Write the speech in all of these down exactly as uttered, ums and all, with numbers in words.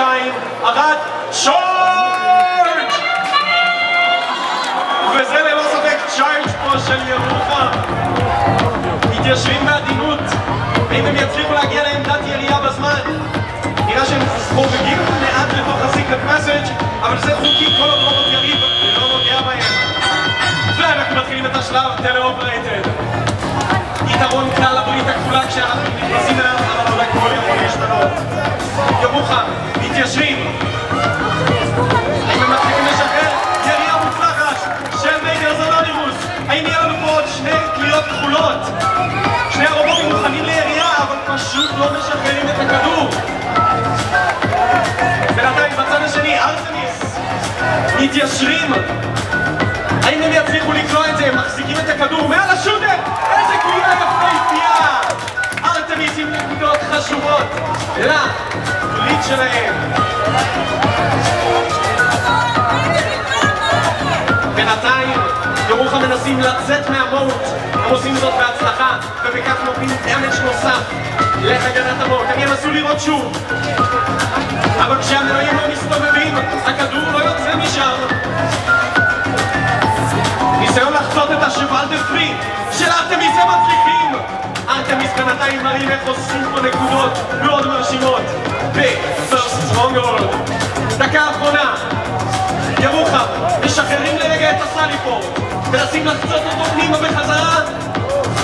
שתיים, ערד, צ'ארג'! וזה ללא ספק צ'ארג' פה של ירוחם. מתיישבים בעדינות. האם הם יצליחו להגיע לעמדת ירייה בזמן? נראה שהם חוגגים מעט לתוך הסיקרט מסאג', אבל זה חוקי כל עוד רובוט יריב ולא נוגע בהם. ואנחנו מתחילים את השלב טלאופרייטד. יתרון כלל הברית הכפולה כשאנחנו נכנסים אליו, אבל עוד הכל יכול להשתנות. ירוחם, מתיישבים. האם הם מתחילים לשחרר ירייה מוצלחת של מייגר זונונירוס? האם יהיה לנו פה עוד שני קליעות כחולות? שני הרובוטים מוכנים לירייה, אבל פשוט לא משחררים את הכדור. בינתיים בצד השני, ארתמיס מתיישרים. האם הם יצליחו לקלוע את זה? הם מחזיקים את הכדור מעל השוטר! איזה קליעה יפהפייה! ארתמיס עם נקודות חשובות לברית שלהם. בינתיים ירוחם מנסים לצאת מהמוט. הם עושים זאת בהצלחה, ובכך נותנים דמג' נוסף להגנת המוט. הם ינסו לראות שוב, אבל כשהמנועים לא מסתובבים, הכדור לא יוצא משם. ניסיון לחצות את השבל דה פרי של ארתמיס, הם מצליחים! ארתמיס בינתיים מראים איך עושים פה נקודות מאוד מרשימות ב-First Stronghold. דקה האחרונה, ירוחם משחררים לרגע את הסליפורט, מנסים לחצות אותו פנימה בחזרה, ו...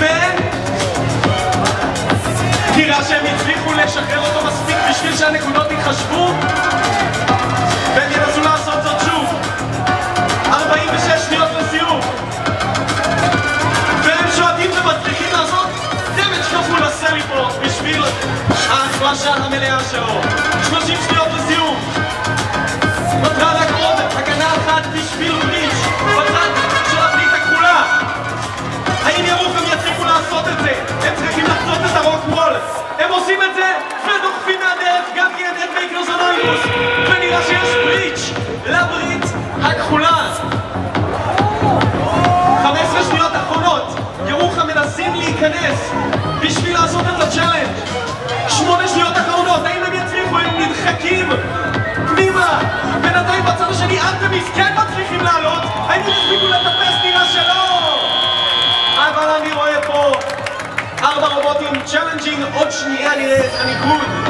נראה שהם הצליחו לשחרר אותו מספיק בשביל שהנקודות יתחשבו, והם ינסו לעשות זאת שוב. ארבעים ושש שניות לסיום, והם שועטים ומצליחים לעשות דמג' כפול לסליפורט בשביל ההחלשה המלאה שלו. שלושים שניות לסיום, נותרה רק עוד הגנה אחת בשביל בריץ' בצד של הברית הכחולה. האם ירוחם יצליחו לעשות את זה? הם צריכים לחצות את הרוק וול. הם עושים את זה ודוחפים מהדרך גם כן את מייגר זונונירוס, ונראה שיש בריץ' לברית הכחולה. חמש עשרה שניות אחרונות, ירוחם מנסים להיכנס בשביל לעשות את הצ'אלנג'. שמונה שניות אחרונות, האם הם יצליחו? הם נדחקים פנימה. בינתיים בצד השני ארתמיס כן מצליחים לעלות. האם הם יצליחו לטפס? נראה שלא, אבל אני רואה פה ארבע רובוטים צ'אלנג'ינג. עוד שנייה נראה את הניקוד